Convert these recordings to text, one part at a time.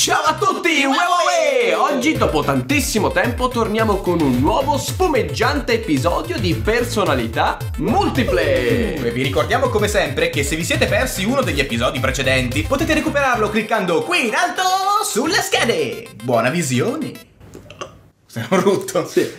Ciao a tutti, uè! Oggi dopo tantissimo tempo torniamo con un nuovo spumeggiante episodio di personalità multiple. E vi ricordiamo come sempre che se vi siete persi uno degli episodi precedenti potete recuperarlo cliccando qui in alto sulle schede. Buona visione. Sei un rutto. Sì.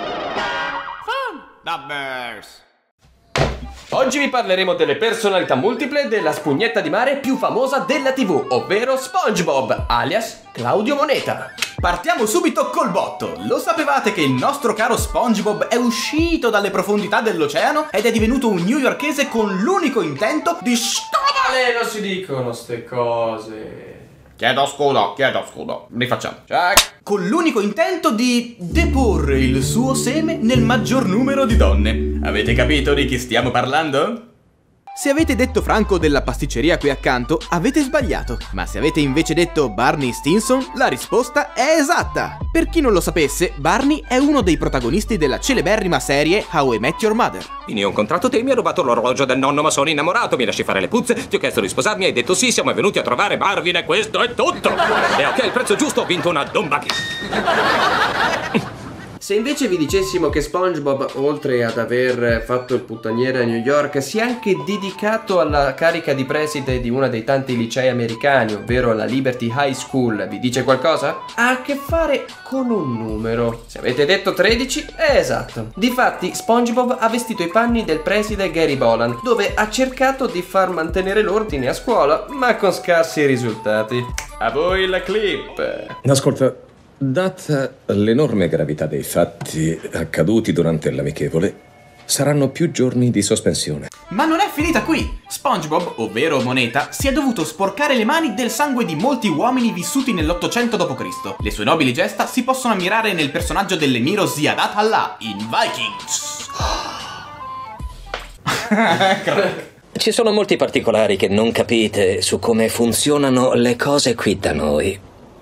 Numbers. Oggi vi parleremo delle personalità multiple della spugnetta di mare più famosa della TV, ovvero SpongeBob, alias Claudio Moneta. Partiamo subito col botto. Lo sapevate che il nostro caro SpongeBob è uscito dalle profondità dell'oceano ed è divenuto un newyorkese con l'unico intento di Non si dicono ste cose. Chiedo scudo. Rifacciamo. Check. Con l'unico intento di deporre il suo seme nel maggior numero di donne. Avete capito di chi stiamo parlando? Se avete detto Franco della pasticceria qui accanto, avete sbagliato. Ma se avete invece detto Barney Stinson, la risposta è esatta. Per chi non lo sapesse, Barney è uno dei protagonisti della celeberrima serie How I Met Your Mother. Quindi ho incontrato te, mi hai rubato l'orologio del nonno, ma sono innamorato, mi lasci fare le puzze, ti ho chiesto di sposarmi, hai detto sì, siamo venuti a trovare Marvin e questo è tutto. E ok, il prezzo giusto, ho vinto una Dumbaki. Se invece vi dicessimo che SpongeBob, oltre ad aver fatto il puttaniere a New York, si è anche dedicato alla carica di preside di uno dei tanti licei americani, ovvero la Liberty High School, vi dice qualcosa? Ha a che fare con un numero. Se avete detto 13, è esatto. Difatti, SpongeBob ha vestito i panni del preside Gary Boland, dove ha cercato di far mantenere l'ordine a scuola, ma con scarsi risultati. A voi la clip. Ascolta, data l'enorme gravità dei fatti accaduti durante l'amichevole, saranno più giorni di sospensione. Ma non è finita qui! SpongeBob, ovvero Moneta, si è dovuto sporcare le mani del sangue di molti uomini vissuti nell'800 d.C. Le sue nobili gesta si possono ammirare nel personaggio dell'emiro Ziyadat Allah in Vikings. Ci sono molti particolari che non capite su come funzionano le cose qui da noi.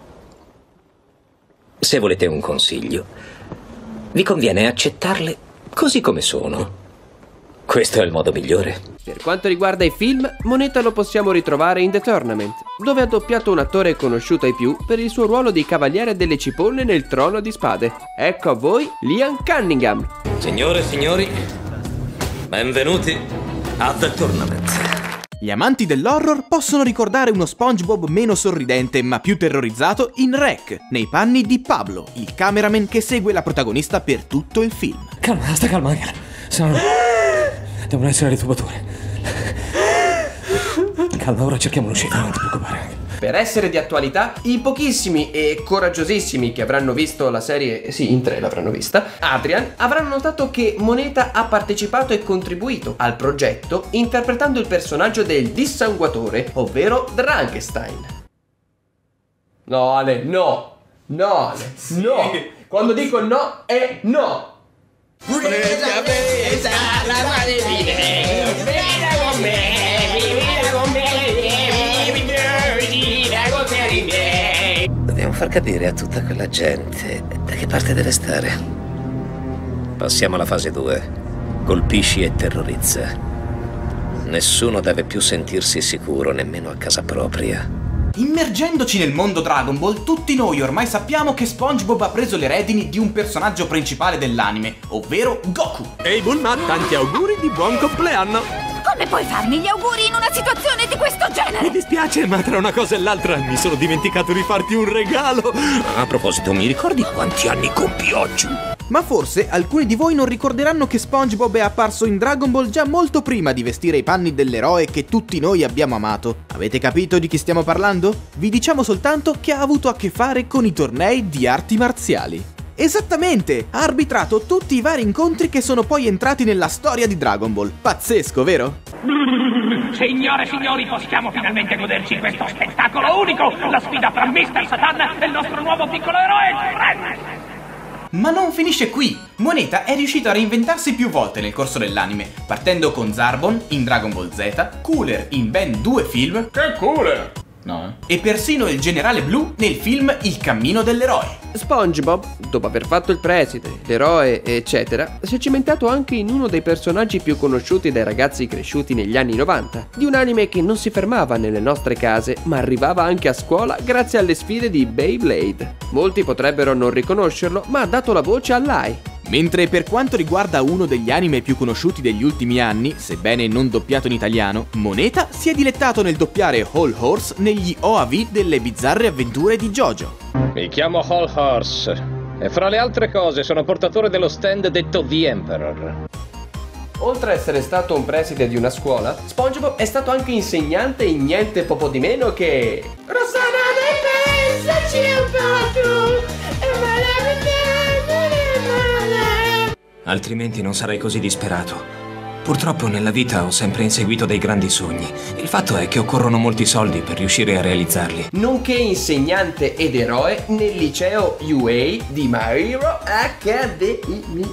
Se volete un consiglio, vi conviene accettarle così come sono. Questo è il modo migliore. Per quanto riguarda i film, Moneta lo possiamo ritrovare in The Tournament, dove ha doppiato un attore conosciuto ai più per il suo ruolo di Cavaliere delle Cipolle nel Trono di Spade. Ecco a voi Liam Cunningham. Signore e signori, benvenuti a The Tournament. Gli amanti dell'horror possono ricordare uno SpongeBob meno sorridente ma più terrorizzato in Rec, nei panni di Pablo, il cameraman che segue la protagonista per tutto il film. Calma, sta calma, Angela. Devono essere le tubature. Calma, ora cerchiamo l'uscita, non ti preoccupare. Per essere di attualità, i pochissimi e coraggiosissimi che avranno visto la serie, sì, in 3 l'avranno vista, Adrian, avranno notato che Moneta ha partecipato e contribuito al progetto interpretando il personaggio del dissanguatore, ovvero Frankenstein. No, Ale, no! No, Ale, sì. No! Quando dico no, è no! Dobbiamo far capire a tutta quella gente da che parte deve stare. Passiamo alla fase 2. Colpisci e terrorizza. Nessuno deve più sentirsi sicuro, nemmeno a casa propria. Immergendoci nel mondo Dragon Ball, tutti noi ormai sappiamo che SpongeBob ha preso le redini di un personaggio principale dell'anime, ovvero Goku. Ehi Bulma, tanti auguri di buon compleanno! Come puoi farmi gli auguri in una situazione di questo genere? Mi dispiace, ma tra una cosa e l'altra mi sono dimenticato di farti un regalo! A proposito, mi ricordi quanti anni compi oggi? Ma forse alcuni di voi non ricorderanno che SpongeBob è apparso in Dragon Ball già molto prima di vestire i panni dell'eroe che tutti noi abbiamo amato. Avete capito di chi stiamo parlando? Vi diciamo soltanto che ha avuto a che fare con i tornei di arti marziali. Esattamente! Ha arbitrato tutti i vari incontri che sono poi entrati nella storia di Dragon Ball. Pazzesco, vero? Signore e signori, possiamo finalmente goderci questo spettacolo unico! La sfida tra Mr. Satan e il nostro nuovo piccolo eroe, Trunks! Ma non finisce qui! Moneta è riuscito a reinventarsi più volte nel corso dell'anime, partendo con Zarbon in Dragon Ball Z, Cooler in ben 2 film, che Cooler! No. E persino il generale blu nel film Il cammino dell'eroe. SpongeBob, dopo aver fatto il preside, l'eroe, eccetera, si è cimentato anche in uno dei personaggi più conosciuti dai ragazzi cresciuti negli anni 90, di un anime che non si fermava nelle nostre case, ma arrivava anche a scuola grazie alle sfide di Beyblade. Molti potrebbero non riconoscerlo, ma ha dato la voce a Lai. Mentre per quanto riguarda uno degli anime più conosciuti degli ultimi anni, sebbene non doppiato in italiano, Moneta si è dilettato nel doppiare Whole Horse negli OAV delle bizzarre avventure di JoJo. Mi chiamo Whole Horse e fra le altre cose sono portatore dello stand detto The Emperor. Oltre a essere stato un preside di una scuola, SpongeBob è stato anche insegnante in niente poco di meno che... Rossana, dai, pensaci un po' tu, e me Altrimenti non sarei così disperato. Purtroppo nella vita ho sempre inseguito dei grandi sogni. Il fatto è che occorrono molti soldi per riuscire a realizzarli. Nonché insegnante ed eroe nel liceo UA di My Hero Academia.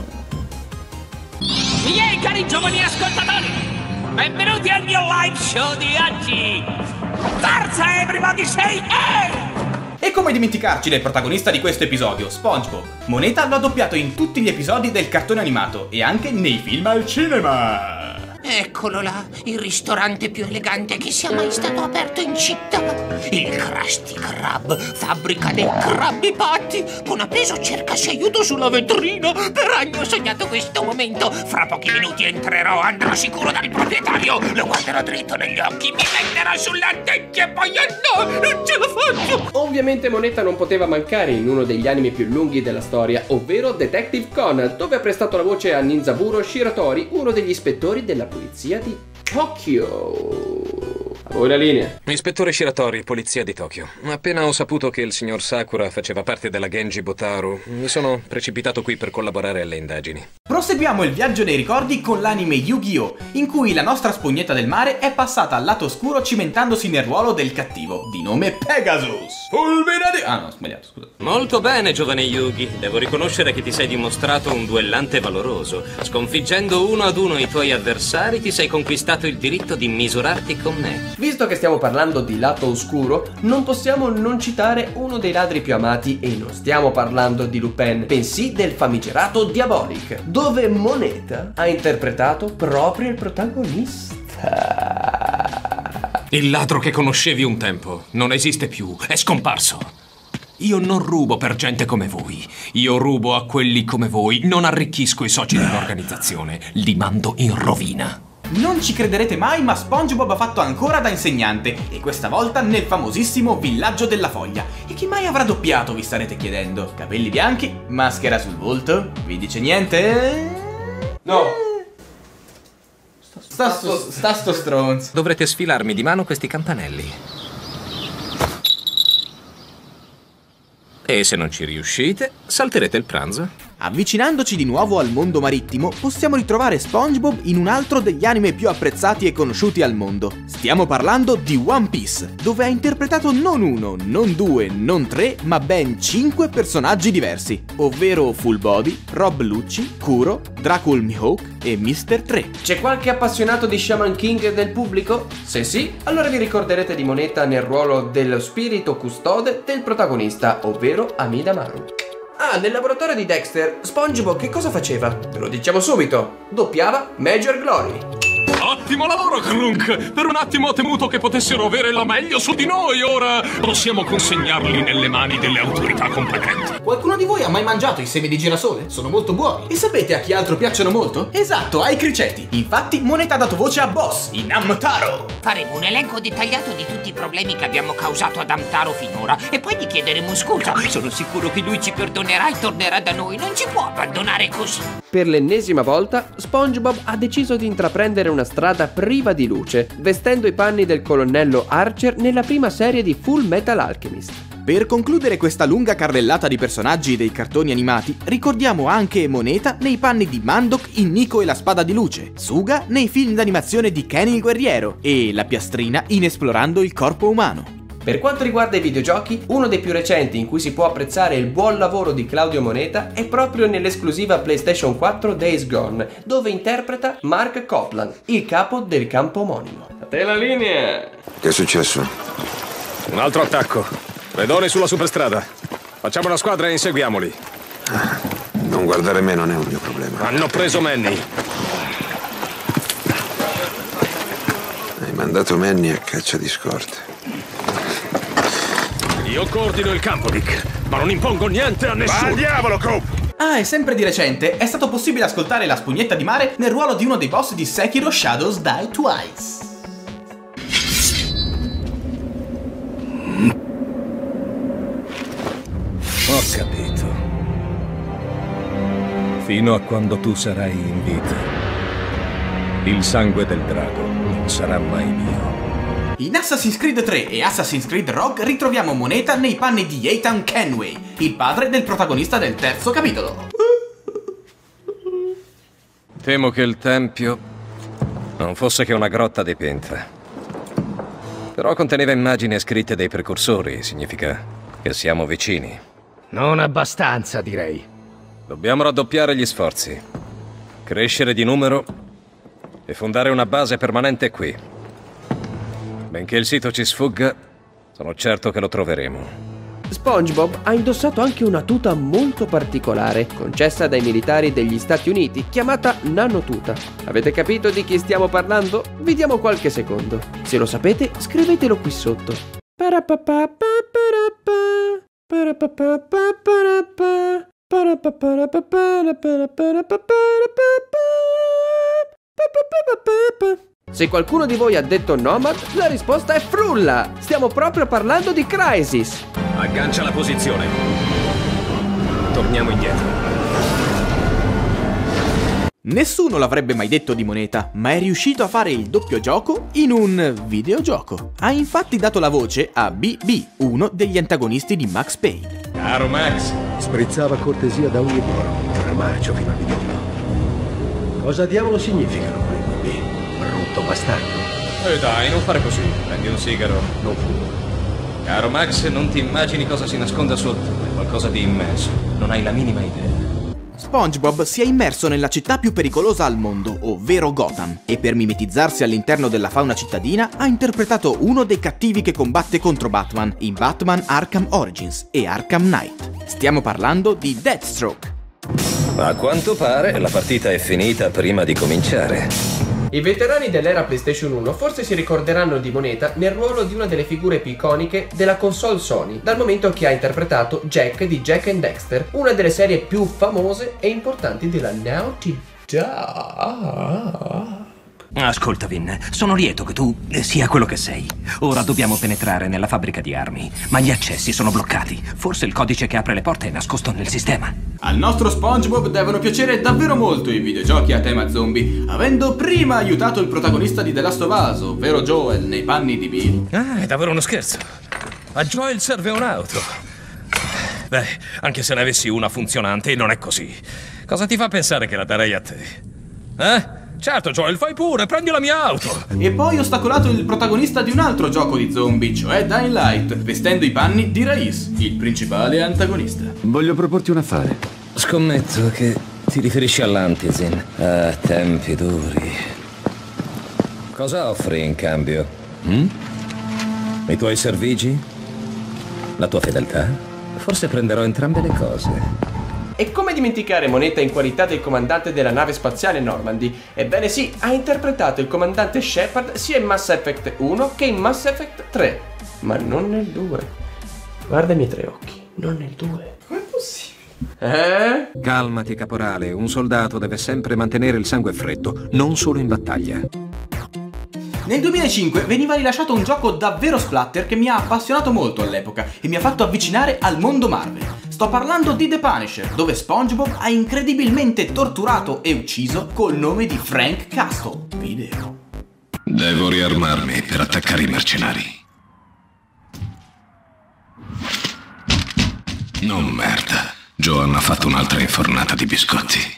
Miei cari giovani ascoltatori, benvenuti al mio live show di oggi. Forza everybody say hey! E come dimenticarci del protagonista di questo episodio, SpongeBob. Moneta l'ha doppiato in tutti gli episodi del cartone animato e anche nei film al cinema. Eccolo là, il ristorante più elegante che sia mai stato aperto in città. Il Krusty Krab, fabbrica dei crabbi patti. Con appeso cercasi aiuto sulla vetrina. Per anni ho sognato questo momento. Fra pochi minuti entrerò, andrò sicuro dal proprietario. Lo guarderò dritto negli occhi, mi metterò sulla tecchia e poi no, non ce la faccio. Ovviamente Moneta non poteva mancare in uno degli anime più lunghi della storia, ovvero Detective Conan, dove ha prestato la voce a Ninzaburo Shiratori, uno degli ispettori della polizia di Tokyo. A voi la linea. Ispettore Shiratori, polizia di Tokyo. Appena ho saputo che il signor Sakura faceva parte della Genji Botaru, mi sono precipitato qui per collaborare alle indagini. Proseguiamo il viaggio nei ricordi con l'anime Yu-Gi-Oh!, in cui la nostra spugnetta del mare è passata al lato oscuro cimentandosi nel ruolo del cattivo, di nome Pegasus. Fulminati... Ah no, ho sbagliato, scusa. Molto bene, giovane Yugi. Devo riconoscere che ti sei dimostrato un duellante valoroso. Sconfiggendo uno ad uno i tuoi avversari, ti sei conquistato il diritto di misurarti con me. Visto che stiamo parlando di lato oscuro, non possiamo non citare uno dei ladri più amati, e non stiamo parlando di Lupin, bensì del famigerato Diabolic, dove Moneta ha interpretato proprio il protagonista. Il ladro che conoscevi un tempo non esiste più, è scomparso. Io non rubo per gente come voi, io rubo a quelli come voi, non arricchisco i soci dell'organizzazione, li mando in rovina. Non ci crederete mai, ma SpongeBob ha fatto ancora da insegnante, e questa volta nel famosissimo Villaggio della Foglia. E chi mai avrà doppiato, vi starete chiedendo? Capelli bianchi? Maschera sul volto? Vi dice niente? No. Sta sto stronzo. Dovrete sfilarmi di mano questi campanelli. E se non ci riuscite, salterete il pranzo. Avvicinandoci di nuovo al mondo marittimo, possiamo ritrovare SpongeBob in un altro degli anime più apprezzati e conosciuti al mondo. Stiamo parlando di One Piece, dove ha interpretato non uno, non due, non tre, ma ben 5 personaggi diversi, ovvero Full Body, Rob Lucci, Kuro, Dracul Mihawk e Mr. 3. C'è qualche appassionato di Shaman King del pubblico? Se sì, allora vi ricorderete di Moneta nel ruolo dello spirito custode del protagonista, ovvero Amidamaru. Ah, nel laboratorio di Dexter, SpongeBob che cosa faceva? Ve lo diciamo subito, doppiava Major Glory. Ottimo lavoro, Krunk! Per un attimo ho temuto che potessero avere la meglio su di noi, ora possiamo consegnarli nelle mani delle autorità competenti. Qualcuno di voi ha mai mangiato i semi di girasole? Sono molto buoni. E sapete a chi altro piacciono molto? Esatto, ai criceti. Infatti Moneta ha dato voce a Boss, in Amtaro. Faremo un elenco dettagliato di tutti i problemi che abbiamo causato ad Amtaro finora e poi gli chiederemo scusa. Sono sicuro che lui ci perdonerà e tornerà da noi. Non ci può abbandonare così. Per l'ennesima volta, SpongeBob ha deciso di intraprendere una strada priva di luce, vestendo i panni del colonnello Archer nella prima serie di Full Metal Alchemist. Per concludere questa lunga carrellata di personaggi dei cartoni animati, ricordiamo anche Moneta nei panni di Mandok in Nico e la spada di luce, Suga nei film d'animazione di Kenny il guerriero e la piastrina in Esplorando il corpo umano. Per quanto riguarda i videogiochi, uno dei più recenti in cui si può apprezzare il buon lavoro di Claudio Moneta è proprio nell'esclusiva PlayStation 4 Days Gone, dove interpreta Mark Copland, il capo del campo omonimo. A te la linea! Che è successo? Un altro attacco. Pedoni sulla superstrada. Facciamo una squadra e inseguiamoli. Non guardare me non è un mio problema. Hanno preso Manny. Hai mandato Manny a caccia di scorte. Io coordino il campo, Dick, ma non impongo niente a nessuno. Va al diavolo, Cope! Ah, e sempre di recente è stato possibile ascoltare la spugnetta di mare nel ruolo di uno dei boss di Sekiro Shadows Die Twice. Ho capito. Fino a quando tu sarai in vita, il sangue del drago non sarà mai mio. In Assassin's Creed 3 e Assassin's Creed Rogue ritroviamo Moneta nei panni di Ethan Kenway, il padre del protagonista del terzo capitolo. Temo che il tempio non fosse che una grotta dipinta. Però conteneva immagini e scritte dei precursori, significa che siamo vicini. Non abbastanza, direi. Dobbiamo raddoppiare gli sforzi, crescere di numero e fondare una base permanente qui. Benché il sito ci sfugga, sono certo che lo troveremo. SpongeBob ha indossato anche una tuta molto particolare, concessa dai militari degli Stati Uniti, chiamata nanotuta. Avete capito di chi stiamo parlando? Vi diamo qualche secondo. Se lo sapete, scrivetelo qui sotto. Se qualcuno di voi ha detto Nomad, la risposta è frulla! Stiamo proprio parlando di Crysis! Aggancia la posizione. Torniamo indietro. Nessuno l'avrebbe mai detto di Moneta, ma è riuscito a fare il doppio gioco in un videogioco. Ha infatti dato la voce a BB, uno degli antagonisti di Max Payne. Caro Max! Sprizzava cortesia da ogni buono, un marcio fino al midollo. Cosa diavolo significano quei bambini? Brutto bastardo. Dai, non fare così. Prendi un sigaro. Non fumo. Caro Max, non ti immagini cosa si nasconda sotto. È qualcosa di immenso. Non hai la minima idea. SpongeBob si è immerso nella città più pericolosa al mondo, ovvero Gotham, e per mimetizzarsi all'interno della fauna cittadina ha interpretato uno dei cattivi che combatte contro Batman in Batman Arkham Origins e Arkham Knight. Stiamo parlando di Deathstroke. A quanto pare la partita è finita prima di cominciare. I veterani dell'era PlayStation 1 forse si ricorderanno di Moneta nel ruolo di una delle figure più iconiche della console Sony, dal momento che ha interpretato Jack di Jak and Daxter, una delle serie più famose e importanti della Naughty Dog. Ascolta, Vin, sono lieto che tu sia quello che sei. Ora dobbiamo penetrare nella fabbrica di armi, ma gli accessi sono bloccati. Forse il codice che apre le porte è nascosto nel sistema. Al nostro SpongeBob devono piacere davvero molto i videogiochi a tema zombie, avendo prima aiutato il protagonista di The Last of Us, ovvero Joel, nei panni di Bill. Ah, è davvero uno scherzo. A Joel serve un'auto. Beh, anche se ne avessi una funzionante, non è così. Cosa ti fa pensare che la darei a te? Eh? Certo, Joel, fai pure, prendi la mia auto! E poi ostacolato il protagonista di un altro gioco di zombie, cioè Dying Light, vestendo i panni di Raiz, il principale antagonista. Voglio proporti un affare. Scommetto che ti riferisci all'Antizin. Ah, tempi duri. Cosa offri in cambio? I tuoi servigi? La tua fedeltà? Forse prenderò entrambe le cose. E come dimenticare Moneta in qualità del comandante della nave spaziale Normandy? Ebbene sì, ha interpretato il comandante Shepard sia in Mass Effect 1 che in Mass Effect 3, ma non nel 2. Guarda i miei tre occhi, non nel 2. Com'è possibile? Calmati, caporale. Un soldato deve sempre mantenere il sangue freddo, non solo in battaglia. Nel 2005 veniva rilasciato un gioco davvero splatter che mi ha appassionato molto all'epoca e mi ha fatto avvicinare al mondo Marvel. Sto parlando di The Punisher, dove SpongeBob ha incredibilmente torturato e ucciso col nome di Frank Castle. Video. Devo riarmarmi per attaccare i mercenari. Non merda. Joan ha fatto un'altra infornata di biscotti.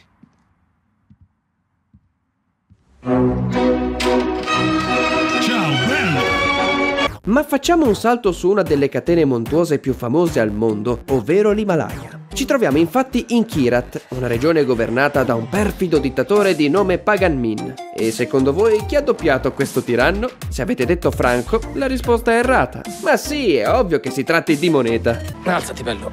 Ma facciamo un salto su una delle catene montuose più famose al mondo, ovvero l'Himalaya. Ci troviamo infatti in Kyrat, una regione governata da un perfido dittatore di nome Pagan Min. E secondo voi chi ha doppiato questo tiranno? Se avete detto Franco, la risposta è errata. Ma sì, è ovvio che si tratti di Moneta. Alzati, bello.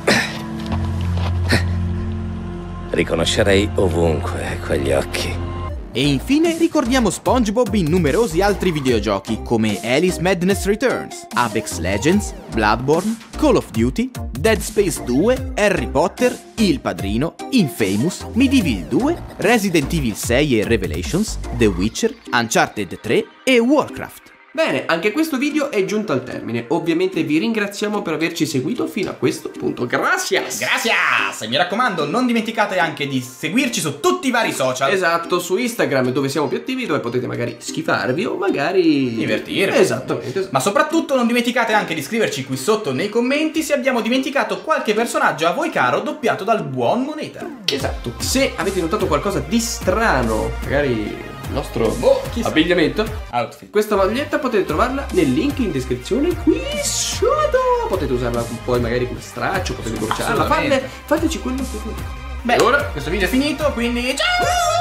Riconoscerei ovunque quegli occhi. E infine ricordiamo SpongeBob in numerosi altri videogiochi come Alice Madness Returns, Apex Legends, Bloodborne, Call of Duty, Dead Space 2, Harry Potter, Il Padrino, Infamous, Medieval 2, Resident Evil 6 e Revelations, The Witcher, Uncharted 3 e Warcraft. Bene, anche questo video è giunto al termine. Ovviamente vi ringraziamo per averci seguito fino a questo punto. Gracias! Gracias! E mi raccomando, non dimenticate anche di seguirci su tutti i vari social. Esatto, su Instagram dove siamo più attivi, dove potete magari schifarvi o magari divertirvi. Esattamente. Ma soprattutto non dimenticate anche di scriverci qui sotto nei commenti se abbiamo dimenticato qualche personaggio a voi caro doppiato dal buon Moneta. Esatto. Se avete notato qualcosa di strano, magari il nostro abbigliamento, outfit, questa maglietta potete trovarla nel link in descrizione qui sotto. Potete usarla poi magari come straccio, potete bruciarla. Fateci quello che volete. Beh, ora questo video è finito, quindi ciao!